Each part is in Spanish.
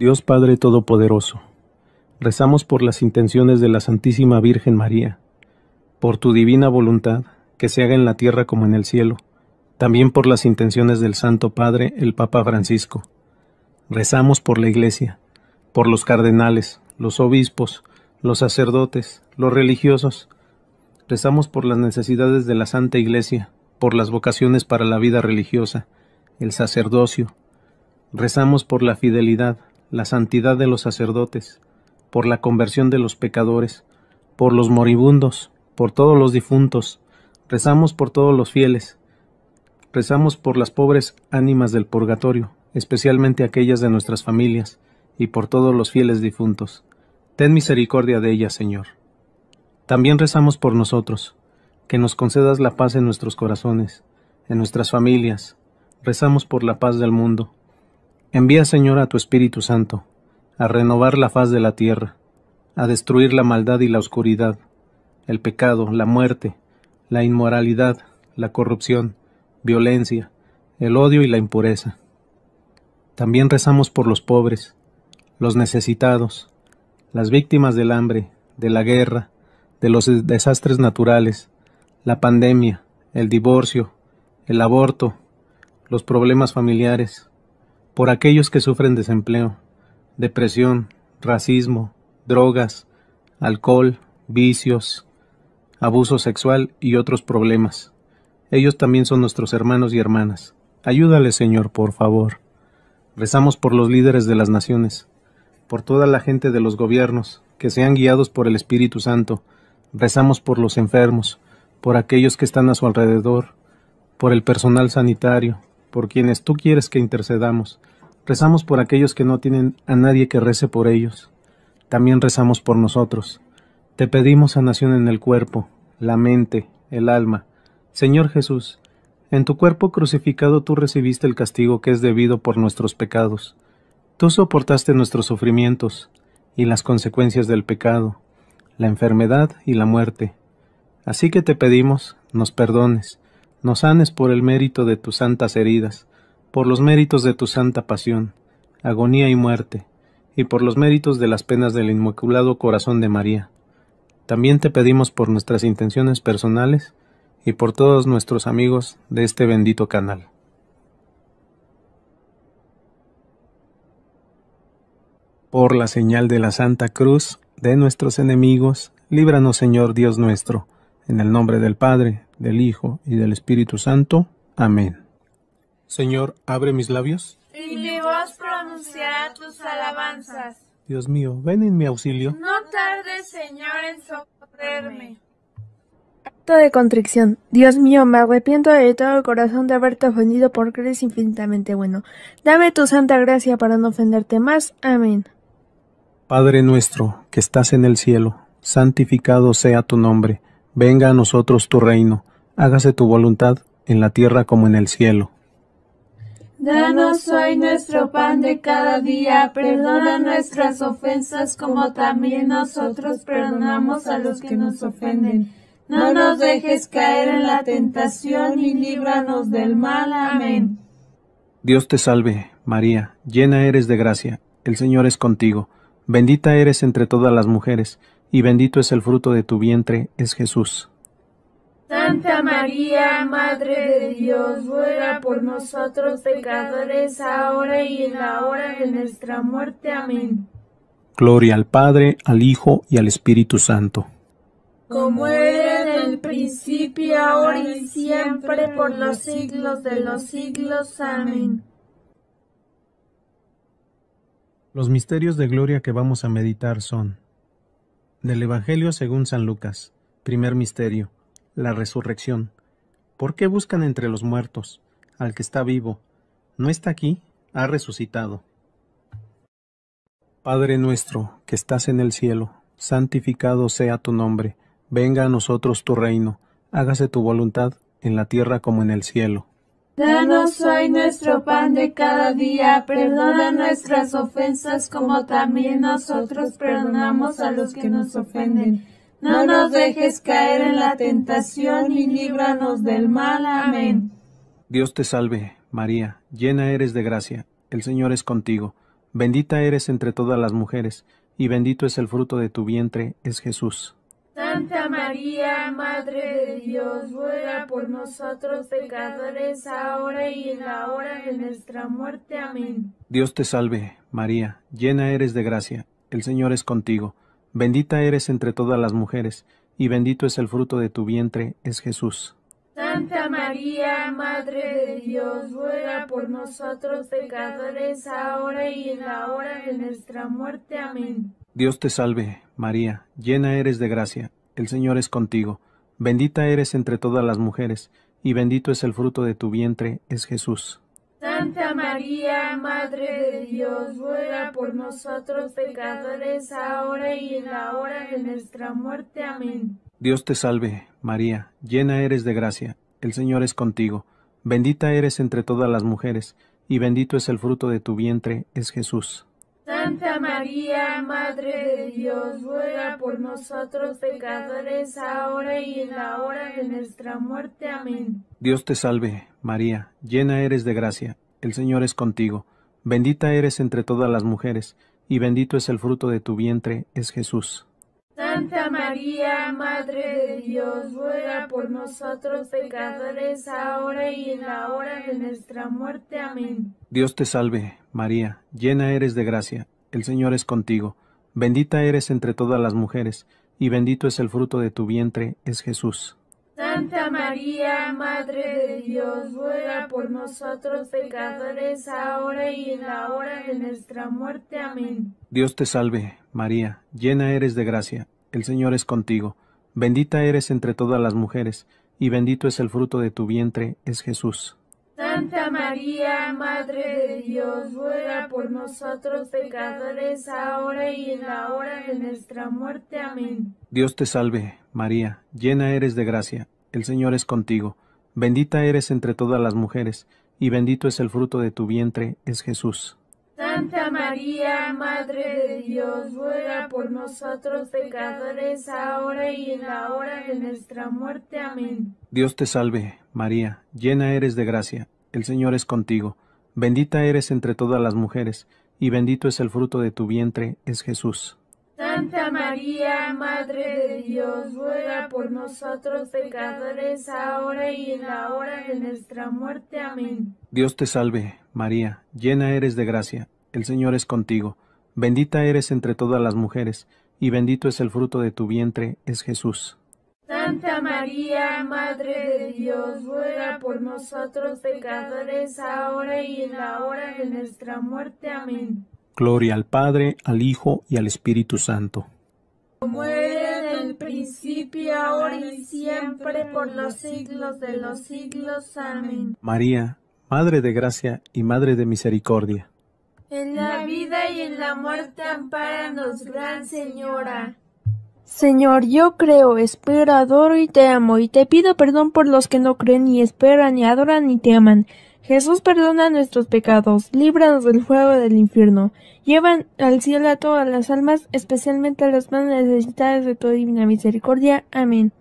Dios Padre Todopoderoso, rezamos por las intenciones de la Santísima Virgen María, por tu divina voluntad, que se haga en la tierra como en el cielo, también por las intenciones del Santo Padre, el Papa Francisco. Rezamos por la Iglesia, por los cardenales, los obispos, los sacerdotes, los religiosos. Rezamos por las necesidades de la Santa Iglesia, por las vocaciones para la vida religiosa, el sacerdocio. Rezamos por la fidelidad, la santidad de los sacerdotes, por la conversión de los pecadores, por los moribundos, por todos los difuntos. Rezamos por todos los fieles. Rezamos por las pobres ánimas del purgatorio, especialmente aquellas de nuestras familias, y por todos los fieles difuntos. Ten misericordia de ellas, Señor. También rezamos por nosotros, que nos concedas la paz en nuestros corazones, en nuestras familias. Rezamos por la paz del mundo. Envía, Señor, a tu Espíritu Santo, a renovar la faz de la tierra, a destruir la maldad y la oscuridad, el pecado, la muerte, la inmoralidad, la corrupción, violencia, el odio y la impureza. También rezamos por los pobres, los necesitados, las víctimas del hambre, de la guerra, de los desastres naturales, la pandemia, el divorcio, el aborto, los problemas familiares, por aquellos que sufren desempleo, depresión, racismo, drogas, alcohol, vicios, abuso sexual y otros problemas. Ellos también son nuestros hermanos y hermanas. Ayúdales, Señor, por favor. Rezamos por los líderes de las naciones, por toda la gente de los gobiernos, que sean guiados por el Espíritu Santo. Rezamos por los enfermos, por aquellos que están a su alrededor, por el personal sanitario, por quienes tú quieres que intercedamos. Rezamos por aquellos que no tienen a nadie que rece por ellos. También rezamos por nosotros. Te pedimos sanación en el cuerpo, la mente, el alma. Señor Jesús, en tu cuerpo crucificado tú recibiste el castigo que es debido por nuestros pecados. Tú soportaste nuestros sufrimientos y las consecuencias del pecado, la enfermedad y la muerte. Así que te pedimos, nos perdones, nos sanes por el mérito de tus santas heridas, por los méritos de tu santa pasión, agonía y muerte, y por los méritos de las penas del Inmaculado Corazón de María. También te pedimos por nuestras intenciones personales y por todos nuestros amigos de este bendito canal. Por la señal de la Santa Cruz de nuestros enemigos, líbranos, Señor Dios nuestro, en el nombre del Padre, del Hijo y del Espíritu Santo. Amén. Señor, abre mis labios, y mi voz pronunciará tus alabanzas. Dios mío, ven en mi auxilio. No tardes, Señor, en socorrerme. Acto de contrición. Dios mío, me arrepiento de todo corazón de haberte ofendido porque eres infinitamente bueno. Dame tu santa gracia para no ofenderte más. Amén. Padre nuestro, que estás en el cielo, santificado sea tu nombre. Venga a nosotros tu reino. Hágase tu voluntad, en la tierra como en el cielo. Danos hoy nuestro pan de cada día, perdona nuestras ofensas como también nosotros perdonamos a los que nos ofenden. No nos dejes caer en la tentación y líbranos del mal. Amén. Dios te salve, María, llena eres de gracia, el Señor es contigo. Bendita eres entre todas las mujeres, y bendito es el fruto de tu vientre, es Jesús. Santa María, Madre de Dios, ruega por nosotros pecadores, ahora y en la hora de nuestra muerte. Amén. Gloria al Padre, al Hijo y al Espíritu Santo. Como era en el principio, ahora y siempre, por los siglos de los siglos. Amén. Los misterios de gloria que vamos a meditar son: del Evangelio según San Lucas, primer misterio, la resurrección. ¿Por qué buscan entre los muertos al que está vivo? No está aquí, ha resucitado. Padre nuestro, que estás en el cielo, santificado sea tu nombre. Venga a nosotros tu reino. Hágase tu voluntad, en la tierra como en el cielo. Danos hoy nuestro pan de cada día. Perdona nuestras ofensas como también nosotros perdonamos a los que nos ofenden. No nos dejes caer en la tentación y líbranos del mal. Amén. Dios te salve, María, llena eres de gracia, el Señor es contigo. Bendita eres entre todas las mujeres, y bendito es el fruto de tu vientre, es Jesús. Santa María, Madre de Dios, ruega por nosotros pecadores, ahora y en la hora de nuestra muerte. Amén. Dios te salve, María, llena eres de gracia, el Señor es contigo. Bendita eres entre todas las mujeres, y bendito es el fruto de tu vientre, es Jesús. Santa María, Madre de Dios, ruega por nosotros pecadores, ahora y en la hora de nuestra muerte. Amén. Dios te salve, María, llena eres de gracia, el Señor es contigo. Bendita eres entre todas las mujeres, y bendito es el fruto de tu vientre, es Jesús. Santa María, Madre de Dios, ruega por nosotros pecadores, ahora y en la hora de nuestra muerte. Amén. Dios te salve, María, llena eres de gracia, el Señor es contigo. Bendita eres entre todas las mujeres, y bendito es el fruto de tu vientre, es Jesús. Santa María, Madre de Dios, ruega por nosotros pecadores, ahora y en la hora de nuestra muerte. Amén. Dios te salve, María, llena eres de gracia, el Señor es contigo. Bendita eres entre todas las mujeres, y bendito es el fruto de tu vientre, es Jesús. Santa María, Madre de Dios, ruega por nosotros pecadores, ahora y en la hora de nuestra muerte. Amén. Dios te salve, María, llena eres de gracia, el Señor es contigo. Bendita eres entre todas las mujeres, y bendito es el fruto de tu vientre, es Jesús. Santa María, Madre de Dios, ruega por nosotros pecadores, ahora y en la hora de nuestra muerte. Amén. Dios te salve, María, llena eres de gracia, el Señor es contigo. Bendita eres entre todas las mujeres, y bendito es el fruto de tu vientre, es Jesús. Santa María, Madre de Dios, ruega por nosotros pecadores, ahora y en la hora de nuestra muerte. Amén. Dios te salve, María, llena eres de gracia, el Señor es contigo. Bendita eres entre todas las mujeres, y bendito es el fruto de tu vientre, es Jesús. Santa María, Madre de Dios, ruega por nosotros pecadores, ahora y en la hora de nuestra muerte. Amén. Dios te salve, María, llena eres de gracia, el Señor es contigo. Bendita eres entre todas las mujeres, y bendito es el fruto de tu vientre, es Jesús. Santa María, Madre de Dios, ruega por nosotros pecadores, ahora y en la hora de nuestra muerte. Amén. Dios te salve, María, llena eres de gracia, el Señor es contigo. Bendita eres entre todas las mujeres, y bendito es el fruto de tu vientre, es Jesús. Santa María, Madre de Dios, ruega por nosotros pecadores, ahora y en la hora de nuestra muerte. Amén. Gloria al Padre, al Hijo y al Espíritu Santo. Como era en el principio, ahora y siempre, por los siglos de los siglos. Amén. María, Madre de gracia y Madre de misericordia. En la vida y en la muerte, ampáranos, Gran Señora. Señor, yo creo, espero, adoro y te amo, y te pido perdón por los que no creen, ni esperan, ni adoran, ni te aman. Jesús, perdona nuestros pecados, líbranos del fuego del infierno, llevan al cielo a todas las almas, especialmente a las más necesitadas de tu divina misericordia. Amén.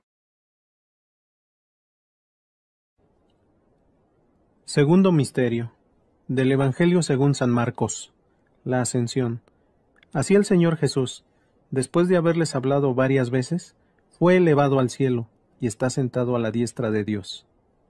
Segundo misterio del Evangelio según San Marcos, la Ascensión. Así el Señor Jesús, después de haberles hablado varias veces, fue elevado al cielo y está sentado a la diestra de Dios.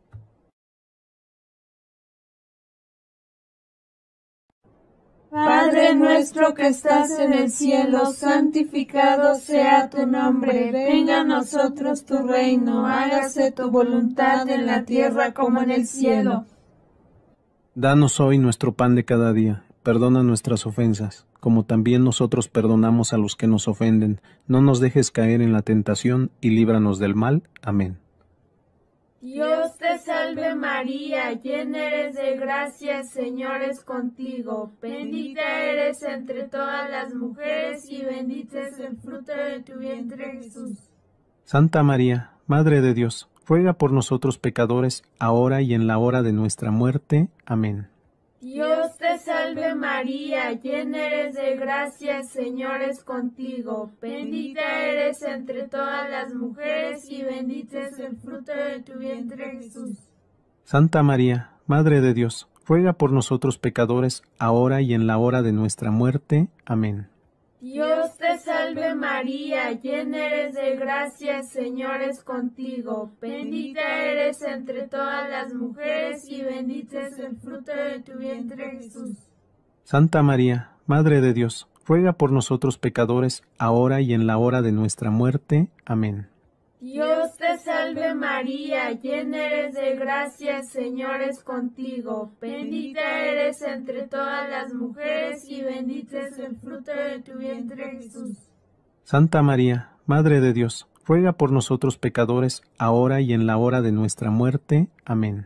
Padre nuestro que estás en el cielo, santificado sea tu nombre. Venga a nosotros tu reino, hágase tu voluntad en la tierra como en el cielo. Danos hoy nuestro pan de cada día. Perdona nuestras ofensas, como también nosotros perdonamos a los que nos ofenden. No nos dejes caer en la tentación y líbranos del mal. Amén. Dios te salve María, llena eres de gracia, Señor es contigo. Bendita eres entre todas las mujeres y bendito es el fruto de tu vientre, Jesús. Santa María, Madre de Dios, ruega por nosotros pecadores, ahora y en la hora de nuestra muerte. Amén. Dios te salve María, llena eres de gracia, Señor es contigo. Bendita eres entre todas las mujeres y bendito es el fruto de tu vientre, Jesús. Santa María, Madre de Dios, ruega por nosotros pecadores, ahora y en la hora de nuestra muerte. Amén. Dios te salve María, llena eres de gracia, el Señor es contigo. Bendita eres entre todas las mujeres y bendito es el fruto de tu vientre Jesús. Santa María, Madre de Dios, ruega por nosotros pecadores, ahora y en la hora de nuestra muerte. Amén. Dios te salve María, llena eres de gracia, el Señor es contigo. Bendita eres entre todas las mujeres y bendito es el fruto de tu vientre Jesús. Santa María, Madre de Dios, ruega por nosotros pecadores, ahora y en la hora de nuestra muerte. Amén.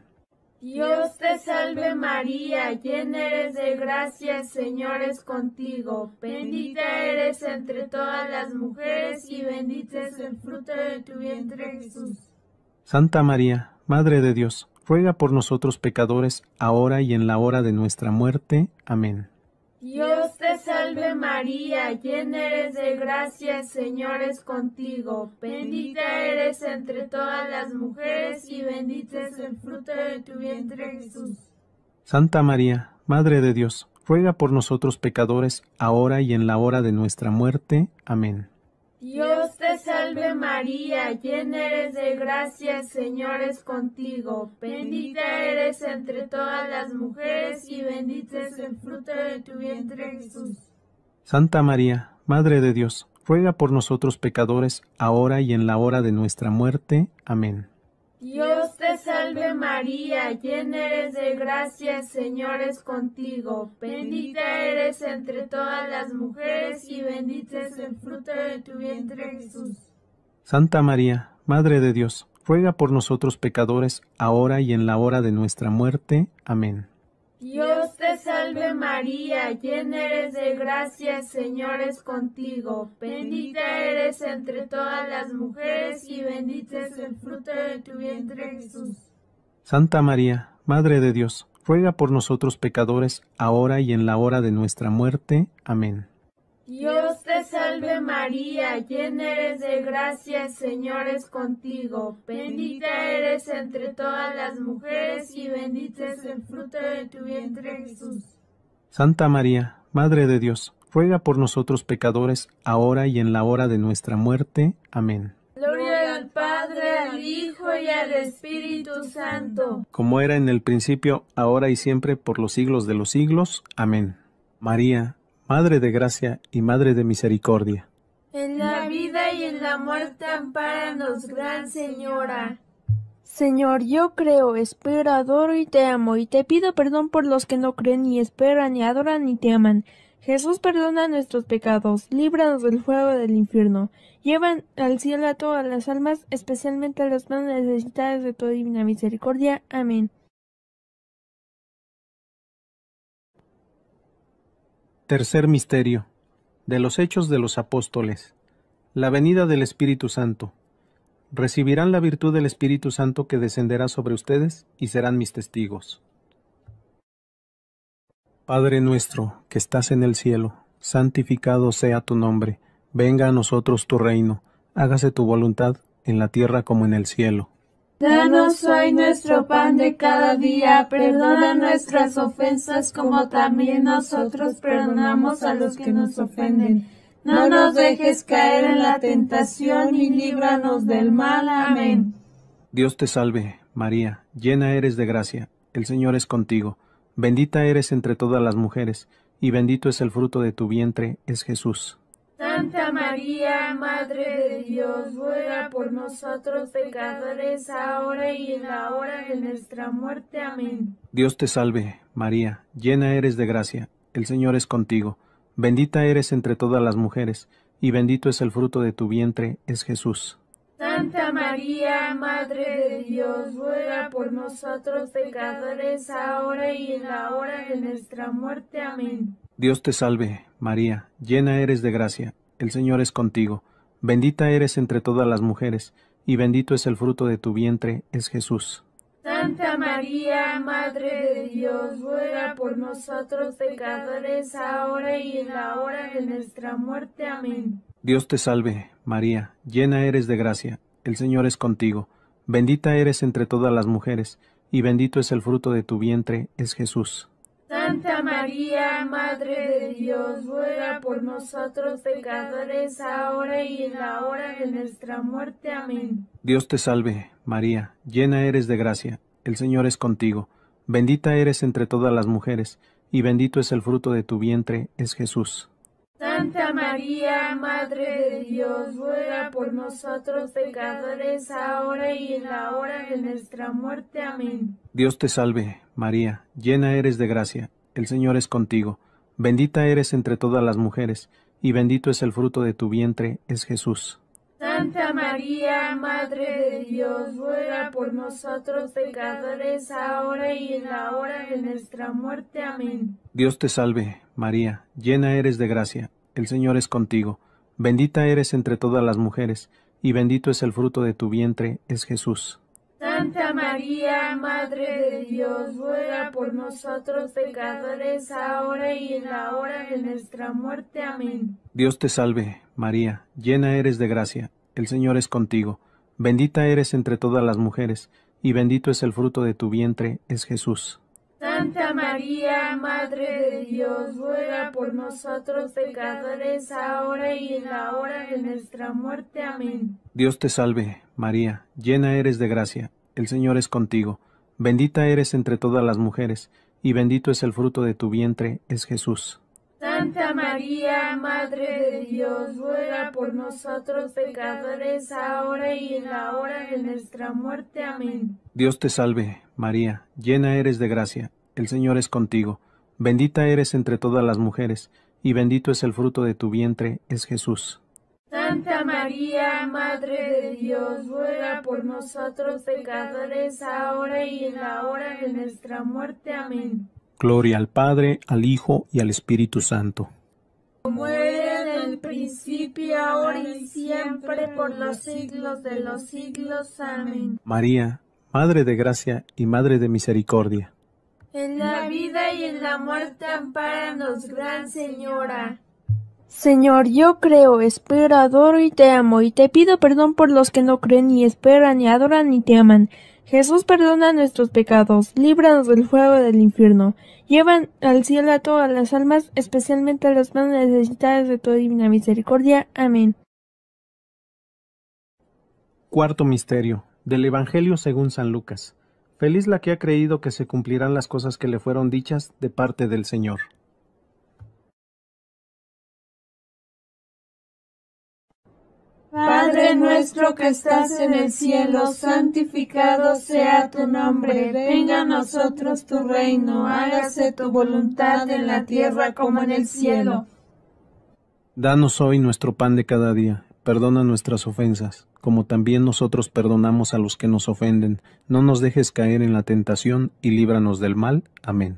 Dios te salve María, llena eres de gracia, el Señor es contigo. Bendita eres entre todas las mujeres y bendito es el fruto de tu vientre Jesús. Santa María, Madre de Dios, ruega por nosotros pecadores, ahora y en la hora de nuestra muerte. Amén. Dios te salve María, llena eres de gracia, el Señor es contigo. Bendita eres entre todas las mujeres y bendito es el fruto de tu vientre Jesús. Santa María, Madre de Dios, ruega por nosotros pecadores, ahora y en la hora de nuestra muerte. Amén. Dios te salve María, llena eres de gracia, el Señor es contigo. Bendita eres entre todas las mujeres y bendito es el fruto de tu vientre Jesús. Santa María, Madre de Dios, ruega por nosotros pecadores, ahora y en la hora de nuestra muerte. Amén. Dios te salve María, llena eres de gracia, el Señor es contigo. Bendita eres entre todas las mujeres y bendito es el fruto de tu vientre Jesús. Santa María, Madre de Dios, ruega por nosotros pecadores, ahora y en la hora de nuestra muerte. Amén. Dios te salve María, llena eres de gracia, el Señor es contigo. Bendita eres entre todas las mujeres y bendito es el fruto de tu vientre Jesús. Santa María, Madre de Dios, ruega por nosotros pecadores, ahora y en la hora de nuestra muerte. Amén. Dios te salve María, llena eres de gracia, el Señor es contigo. Bendita eres entre todas las mujeres y bendito es el fruto de tu vientre Jesús. Santa María, Madre de Dios, ruega por nosotros pecadores, ahora y en la hora de nuestra muerte. Amén. Gloria al Padre, al Hijo y al Espíritu Santo. Como era en el principio, ahora y siempre, por los siglos de los siglos. Amén. María, Madre de gracia y Madre de misericordia. En la vida y en la muerte ampáranos, Gran Señora. Señor, yo creo, espero, adoro y te amo, y te pido perdón por los que no creen, ni esperan, ni adoran, ni te aman. Jesús, perdona nuestros pecados, líbranos del fuego del infierno. Llevan al cielo a todas las almas, especialmente a las más necesitadas de tu divina misericordia. Amén. Tercer misterio. De los Hechos de los Apóstoles. La venida del Espíritu Santo. Recibirán la virtud del Espíritu Santo que descenderá sobre ustedes y serán mis testigos. Padre nuestro, que estás en el cielo, santificado sea tu nombre. Venga a nosotros tu reino. Hágase tu voluntad, en la tierra como en el cielo. Danos hoy nuestro pan de cada día, perdona nuestras ofensas como también nosotros perdonamos a los que nos ofenden. No nos dejes caer en la tentación y líbranos del mal. Amén. Dios te salve, María, llena eres de gracia, el Señor es contigo. Bendita eres entre todas las mujeres, y bendito es el fruto de tu vientre, es Jesús. Santa María, Madre de Dios, ruega por nosotros pecadores, ahora y en la hora de nuestra muerte. Amén. Dios te salve, María, llena eres de gracia, el Señor es contigo. Bendita eres entre todas las mujeres, y bendito es el fruto de tu vientre, es Jesús. Santa María, Madre de Dios, ruega por nosotros pecadores, ahora y en la hora de nuestra muerte. Amén. Dios te salve, María, llena eres de gracia, el Señor es contigo. Bendita eres entre todas las mujeres, y bendito es el fruto de tu vientre, es Jesús. Santa María, Madre de Dios, ruega por nosotros pecadores, ahora y en la hora de nuestra muerte. Amén. Dios te salve, María, llena eres de gracia, el Señor es contigo. Bendita eres entre todas las mujeres, y bendito es el fruto de tu vientre, es Jesús. Santa María, Madre de Dios, ruega por nosotros pecadores, ahora y en la hora de nuestra muerte. Amén. Dios te salve, María, llena eres de gracia, el Señor es contigo. Bendita eres entre todas las mujeres, y bendito es el fruto de tu vientre, es Jesús. Santa María, Madre de Dios, ruega por nosotros pecadores, ahora y en la hora de nuestra muerte. Amén. Dios te salve, María, llena eres de gracia, el Señor es contigo. Bendita eres entre todas las mujeres, y bendito es el fruto de tu vientre, es Jesús. Santa María, Madre de Dios, ruega por nosotros pecadores, ahora y en la hora de nuestra muerte. Amén. Dios te salve, María, llena eres de gracia, el Señor es contigo. Bendita eres entre todas las mujeres, y bendito es el fruto de tu vientre, es Jesús. Santa María, Madre de Dios, ruega por nosotros pecadores, ahora y en la hora de nuestra muerte. Amén. Dios te salve, María, llena eres de gracia, el Señor es contigo. Bendita eres entre todas las mujeres, y bendito es el fruto de tu vientre, es Jesús. Santa María, Madre de Dios, ruega por nosotros pecadores, ahora y en la hora de nuestra muerte. Amén. Dios te salve, María, llena eres de gracia, el Señor es contigo. Bendita eres entre todas las mujeres, y bendito es el fruto de tu vientre, es Jesús. Santa María, Madre de Dios, ruega por nosotros pecadores, ahora y en la hora de nuestra muerte. Amén. Dios te salve, María, llena eres de gracia, el Señor es contigo. Bendita eres entre todas las mujeres, y bendito es el fruto de tu vientre, es Jesús. Santa María, Madre de Dios, ruega por nosotros pecadores, ahora y en la hora de nuestra muerte. Amén. Gloria al Padre, al Hijo y al Espíritu Santo. Como era en el principio, ahora y siempre, por los siglos de los siglos. Amén. María, Madre de gracia y Madre de misericordia. En la vida y en la muerte, ampáranos, Gran Señora. Señor, yo creo, espero, adoro y te amo, y te pido perdón por los que no creen, ni esperan, ni adoran, ni te aman. Jesús, perdona nuestros pecados, líbranos del fuego del infierno. Llevan al cielo a todas las almas, especialmente a las más necesitadas de tu divina misericordia. Amén. Cuarto misterio, del Evangelio según San Lucas. Feliz la que ha creído que se cumplirán las cosas que le fueron dichas de parte del Señor. Padre nuestro que estás en el cielo, santificado sea tu nombre. Venga a nosotros tu reino, hágase tu voluntad en la tierra como en el cielo. Danos hoy nuestro pan de cada día. Perdona nuestras ofensas, como también nosotros perdonamos a los que nos ofenden. No nos dejes caer en la tentación y líbranos del mal. Amén.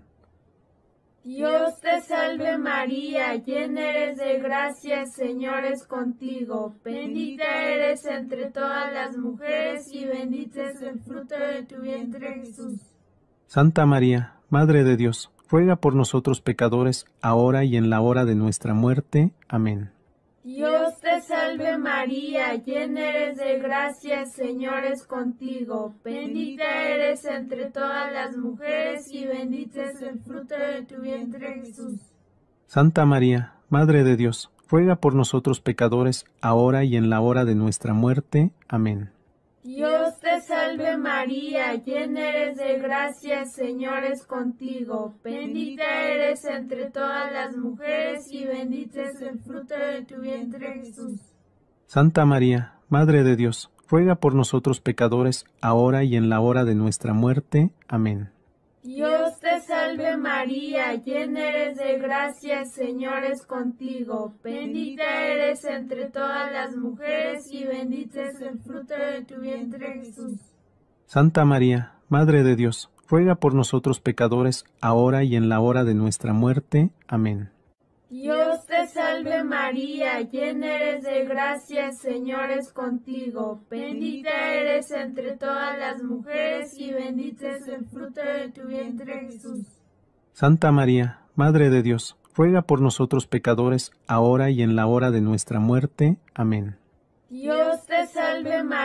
Dios te salve María, llena eres de gracia, el Señor es contigo. Bendita eres entre todas las mujeres y bendito es el fruto de tu vientre, Jesús. Santa María, Madre de Dios, ruega por nosotros pecadores, ahora y en la hora de nuestra muerte. Amén. Dios te salve María, llena eres de gracia, el Señor es contigo. Bendita eres entre todas las mujeres y bendito es el fruto de tu vientre, Jesús. Santa María, Madre de Dios, ruega por nosotros pecadores, ahora y en la hora de nuestra muerte. Amén. Dios te salve María, llena eres de gracia, el Señor es contigo. Bendita eres entre todas las mujeres y bendito es el fruto de tu vientre, Jesús. Santa María, Madre de Dios, ruega por nosotros pecadores, ahora y en la hora de nuestra muerte. Amén. Dios te salve María, llena eres de gracia, el Señor es contigo. Bendita eres entre todas las mujeres y bendito es el fruto de tu vientre, Jesús. Santa María, Madre de Dios, ruega por nosotros pecadores, ahora y en la hora de nuestra muerte. Amén. Dios te salve María, llena eres de gracia, el Señor es contigo. Bendita eres entre todas las mujeres y bendito es el fruto de tu vientre, Jesús. Santa María, Madre de Dios, ruega por nosotros pecadores, ahora y en la hora de nuestra muerte. Amén. Dios te salve María.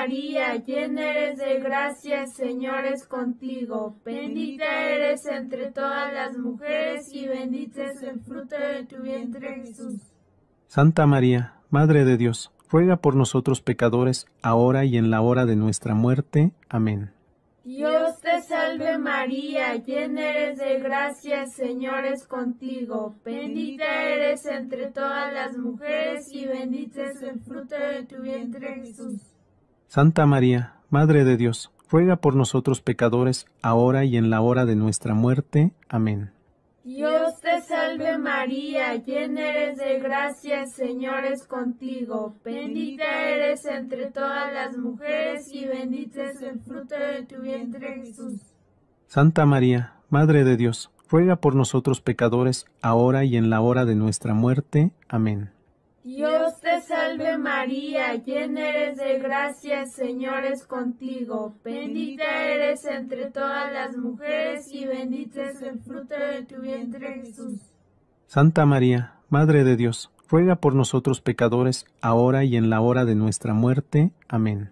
María, llena eres de gracia, el Señor es contigo. Bendita eres entre todas las mujeres y bendito es el fruto de tu vientre, Jesús. Santa María, Madre de Dios, ruega por nosotros pecadores, ahora y en la hora de nuestra muerte. Amén. Dios te salve María, llena eres de gracia, el Señor es contigo. Bendita eres entre todas las mujeres y bendito es el fruto de tu vientre, Jesús. Santa María, Madre de Dios, ruega por nosotros pecadores, ahora y en la hora de nuestra muerte. Amén. Dios te salve María, llena eres de gracia, el Señor es contigo. Bendita eres entre todas las mujeres y bendito es el fruto de tu vientre, Jesús. Santa María, Madre de Dios, ruega por nosotros pecadores, ahora y en la hora de nuestra muerte. Amén. Dios te salve María, llena eres de gracia, el Señor es contigo. Bendita eres entre todas las mujeres y bendito es el fruto de tu vientre, Jesús. Santa María, Madre de Dios, ruega por nosotros pecadores, ahora y en la hora de nuestra muerte. Amén.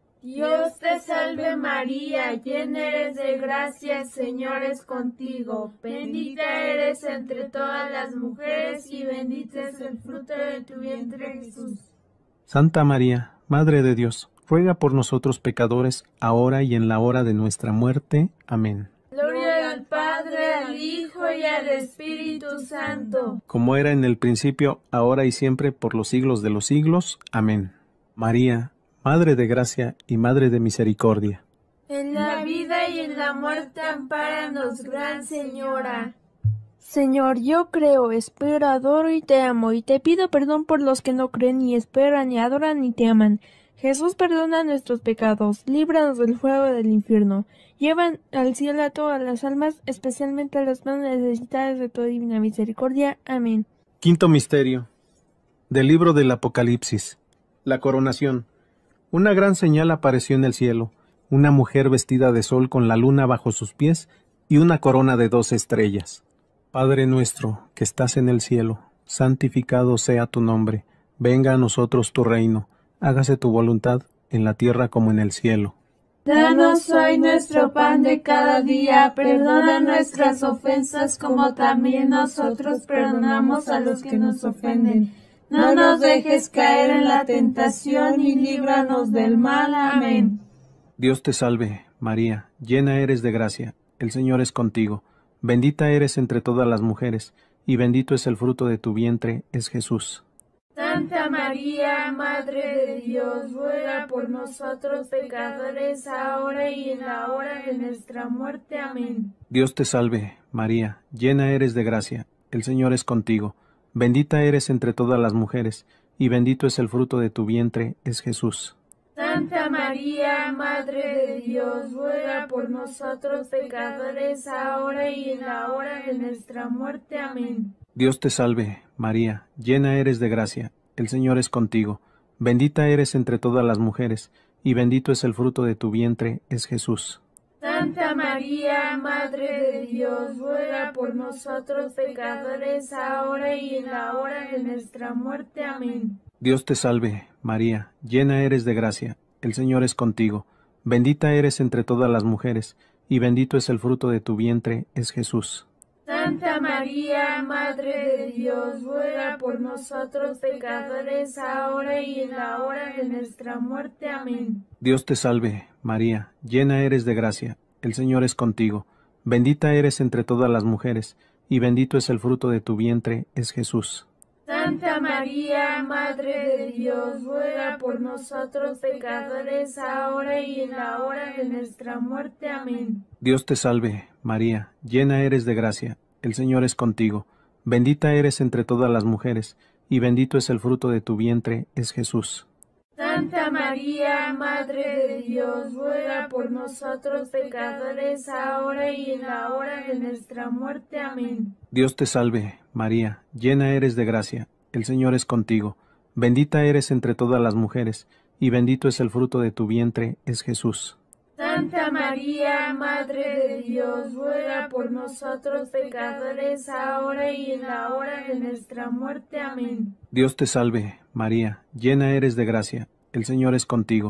Dios te salve María, llena eres de gracia, el Señor es contigo. Bendita eres entre todas las mujeres y bendito es el fruto de tu vientre, Jesús. Santa María, Madre de Dios, ruega por nosotros pecadores, ahora y en la hora de nuestra muerte. Amén. Gloria al Padre, al Hijo y al Espíritu Santo. Como era en el principio, ahora y siempre, por los siglos de los siglos. Amén. María, Madre de gracia y Madre de misericordia. En la vida y en la muerte ampáranos, Gran Señora. Señor, yo creo, espero, adoro y te amo, y te pido perdón por los que no creen, ni esperan, ni adoran, ni te aman. Jesús, perdona nuestros pecados, líbranos del fuego del infierno. Llevan al cielo a todas las almas, especialmente a las más necesitadas de tu divina misericordia. Amén. Quinto misterio del libro del Apocalipsis. La coronación. Una gran señal apareció en el cielo, una mujer vestida de sol con la luna bajo sus pies y una corona de 12 estrellas. Padre nuestro, que estás en el cielo, santificado sea tu nombre. Venga a nosotros tu reino. Hágase tu voluntad, en la tierra como en el cielo. Danos hoy nuestro pan de cada día, perdona nuestras ofensas como también nosotros perdonamos a los que nos ofenden. No nos dejes caer en la tentación y líbranos del mal. Amén. Dios te salve, María, llena eres de gracia, el Señor es contigo. Bendita eres entre todas las mujeres, y bendito es el fruto de tu vientre, es Jesús. Santa María, Madre de Dios, ruega por nosotros pecadores, ahora y en la hora de nuestra muerte. Amén. Dios te salve, María, llena eres de gracia, el Señor es contigo. Bendita eres entre todas las mujeres, y bendito es el fruto de tu vientre, es Jesús. Santa María, Madre de Dios, ruega por nosotros pecadores, ahora y en la hora de nuestra muerte. Amén. Dios te salve, María, llena eres de gracia, el Señor es contigo. Bendita eres entre todas las mujeres, y bendito es el fruto de tu vientre, es Jesús. Santa María, Madre de Dios, ruega por nosotros pecadores, ahora y en la hora de nuestra muerte. Amén. Dios te salve, María, llena eres de gracia, el Señor es contigo. Bendita eres entre todas las mujeres, y bendito es el fruto de tu vientre, es Jesús. Santa María, Madre de Dios, ruega por nosotros pecadores, ahora y en la hora de nuestra muerte. Amén. Dios te salve, María, llena eres de gracia, el Señor es contigo. Bendita eres entre todas las mujeres, y bendito es el fruto de tu vientre, es Jesús. Santa María, Madre de Dios, ruega por nosotros pecadores, ahora y en la hora de nuestra muerte. Amén. Dios te salve, María, llena eres de gracia, el Señor es contigo. Bendita eres entre todas las mujeres, y bendito es el fruto de tu vientre, es Jesús. Santa María, Madre de Dios, ruega por nosotros pecadores, ahora y en la hora de nuestra muerte. Amén. Dios te salve, María, llena eres de gracia, el Señor es contigo. Bendita eres entre todas las mujeres, y bendito es el fruto de tu vientre, es Jesús. Santa María, Madre de Dios, ruega por nosotros pecadores, ahora y en la hora de nuestra muerte. Amén. Dios te salve, María, llena eres de gracia, el Señor es contigo.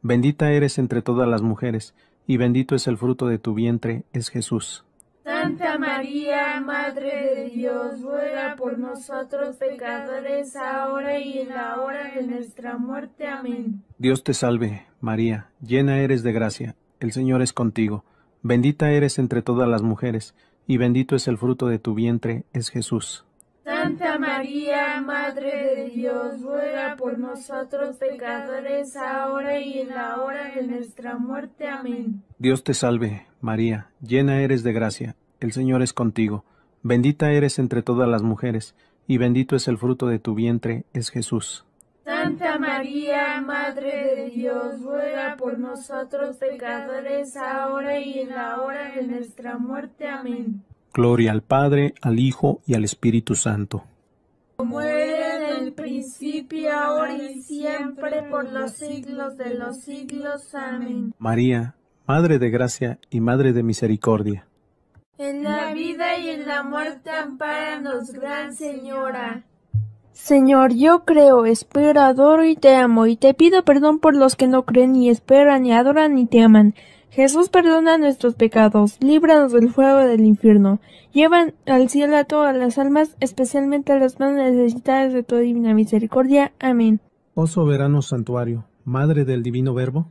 Bendita eres entre todas las mujeres, y bendito es el fruto de tu vientre, es Jesús. Santa María, Madre de Dios, ruega por nosotros pecadores, ahora y en la hora de nuestra muerte. Amén. Dios te salve, María, llena eres de gracia, el Señor es contigo. Bendita eres entre todas las mujeres, y bendito es el fruto de tu vientre, es Jesús. Santa María, Madre de Dios, ruega por nosotros pecadores, ahora y en la hora de nuestra muerte. Amén. Dios te salve, María, llena eres de gracia, el Señor es contigo. Bendita eres entre todas las mujeres, y bendito es el fruto de tu vientre, es Jesús. Santa María, Madre de Dios, ruega por nosotros pecadores, ahora y en la hora de nuestra muerte. Amén. Gloria al Padre, al Hijo y al Espíritu Santo. Como era en el principio, ahora y siempre, por los siglos de los siglos. Amén. María, Madre de gracia y Madre de misericordia. En la vida y en la muerte, ampáranos, Gran Señora. Señor, yo creo, espero, adoro y te amo, y te pido perdón por los que no creen, ni esperan, ni adoran, ni te aman. Jesús, perdona nuestros pecados, líbranos del fuego del infierno. Llevan al cielo a todas las almas, especialmente a las más necesitadas de tu divina misericordia. Amén. Oh soberano santuario, Madre del Divino Verbo,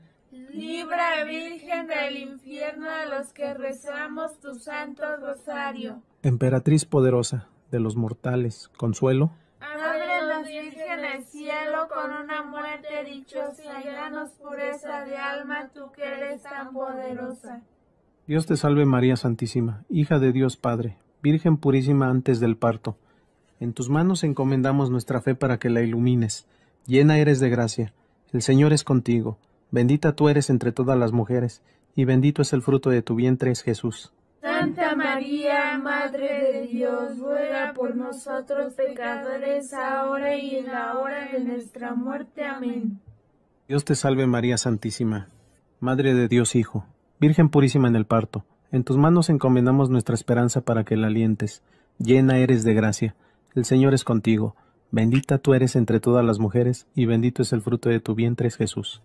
Libra, Virgen del infierno, a los que rezamos tu santo rosario. Emperatriz poderosa de los mortales, consuelo. Ábrenos, Virgen, el cielo con una muerte dichosa, y danos pureza de alma, tú que eres tan poderosa. Dios te salve María Santísima, hija de Dios Padre, Virgen purísima antes del parto. En tus manos encomendamos nuestra fe para que la ilumines. Llena eres de gracia, el Señor es contigo. Bendita tú eres entre todas las mujeres, y bendito es el fruto de tu vientre, es Jesús. Santa María, Madre de Dios, ruega por nosotros pecadores, ahora y en la hora de nuestra muerte. Amén. Dios te salve María Santísima, Madre de Dios Hijo, Virgen purísima en el parto. En tus manos encomendamos nuestra esperanza para que la alientes. Llena eres de gracia, el Señor es contigo. Bendita tú eres entre todas las mujeres, y bendito es el fruto de tu vientre, es Jesús.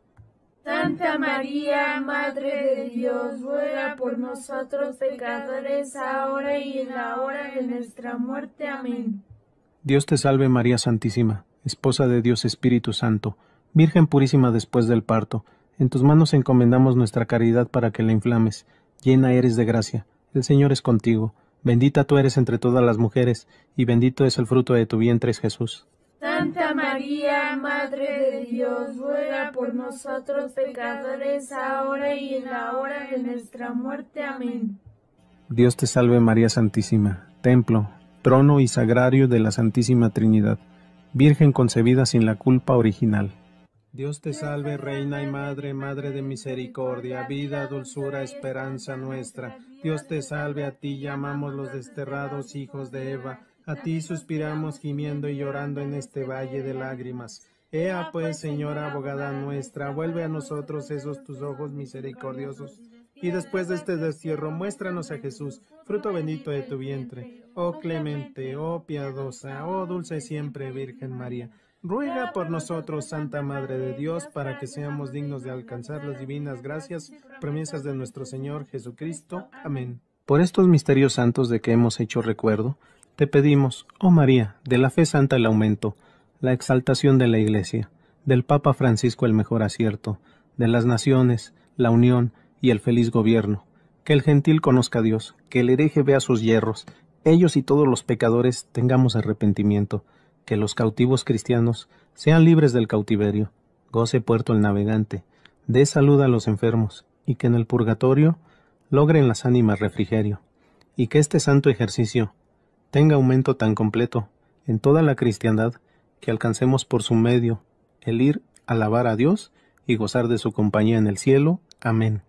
Santa María, Madre de Dios, ruega por nosotros pecadores, ahora y en la hora de nuestra muerte. Amén. Dios te salve María Santísima, Esposa de Dios Espíritu Santo, Virgen purísima después del parto. En tus manos encomendamos nuestra caridad para que la inflames. Llena eres de gracia, el Señor es contigo. Bendita tú eres entre todas las mujeres, y bendito es el fruto de tu vientre, es Jesús. Santa María, Madre de Dios, ruega por nosotros pecadores, ahora y en la hora de nuestra muerte. Amén. Dios te salve María Santísima, templo, trono y sagrario de la Santísima Trinidad, Virgen concebida sin la culpa original. Dios te salve, Reina y Madre, Madre de misericordia, vida, dulzura, esperanza nuestra. Dios te salve, a ti llamamos los desterrados hijos de Eva, a ti suspiramos gimiendo y llorando en este valle de lágrimas. Ea pues, Señora abogada nuestra, vuelve a nosotros esos tus ojos misericordiosos, y después de este destierro muéstranos a Jesús, fruto bendito de tu vientre. Oh clemente, oh piadosa, oh dulce siempre Virgen María, ruega por nosotros, Santa Madre de Dios, para que seamos dignos de alcanzar las divinas gracias, promesas de nuestro Señor Jesucristo. Amén. Por estos misterios santos de que hemos hecho recuerdo, te pedimos, oh María, de la fe santa el aumento, la exaltación de la Iglesia, del Papa Francisco el mejor acierto, de las naciones, la unión y el feliz gobierno, que el gentil conozca a Dios, que el hereje vea sus yerros, ellos y todos los pecadores tengamos arrepentimiento, que los cautivos cristianos sean libres del cautiverio, goce puerto el navegante, dé salud a los enfermos, y que en el purgatorio logren las ánimas refrigerio, y que este santo ejercicio tenga aumento tan completo en toda la cristiandad que alcancemos por su medio el ir a alabar a Dios y gozar de su compañía en el cielo. Amén.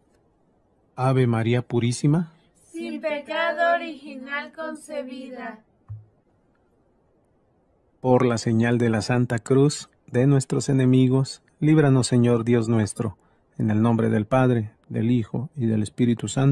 Ave María Purísima, sin pecado original concebida. Por la señal de la Santa Cruz de nuestros enemigos, líbranos, Señor Dios nuestro, en el nombre del Padre, del Hijo y del Espíritu Santo.